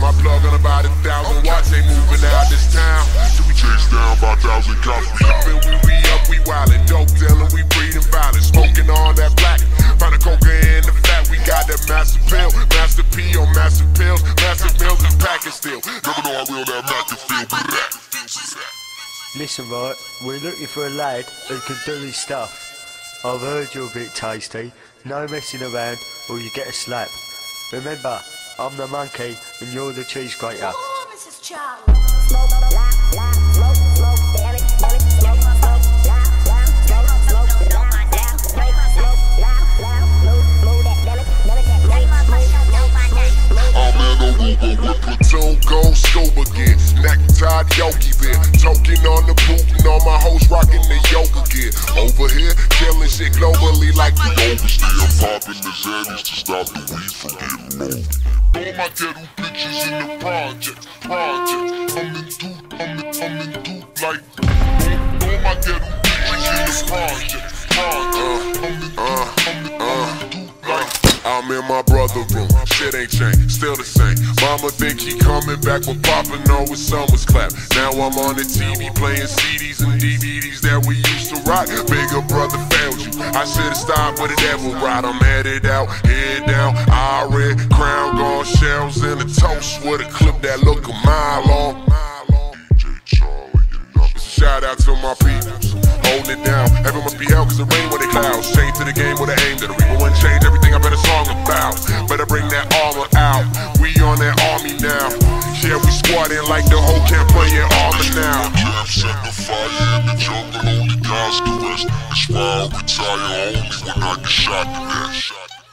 My plug on about 1,000 watts, ain't moving out this town. So we chase down by 1,000 cops. We up, we wildin', dope dealin', we breeding violence, smoking on that black. Find a coca in the flat, we got that master pill, master P on master pills, master mills and packing still. Never know how real that Mac can feel, but that. Listen, right, we're looking for a lad who can do his stuff. I've heard you're a bit tasty, no messing around or you get a slap. Remember, I'm the monkey and you're the cheese grater. Oh, Mrs. Charlie. Smoke, smoke, smoke, damn it, smoke, smoke, smoke, with platoon gold scope again, necktied yogi beer, toking on the boot and all my hoes rocking the yoga gear. Over here, killing shit globally like the overstay. I'm popping the Xannies to stop the weed from getting low. All my ghetto bitches in the project. I'm in dude like. All my ghetto bitches in the project. I'm in my brother room, shit ain't changed, still the same. Mama think he coming back with Papa, know it's summer's clap. Now I'm on the TV playing CDs and DVDs that we used to rock. Bigger brother failed you, I should've stopped with a devil ride. I'm headed out, head down, I red crown, gone shells in a toast with a clip that look a mile long. Shout out to my peoples, holding it down. Heaven must be hell cause it rain when they clouds. Change to the game with an aim that the reaper wouldn't change everything I bet a song about. Better bring that armor out, we on that army now. Yeah, we squatting like the whole camp playing armor now. Set the fire in the jungle, only God's the rest. That's why I retire only when I get shot to death.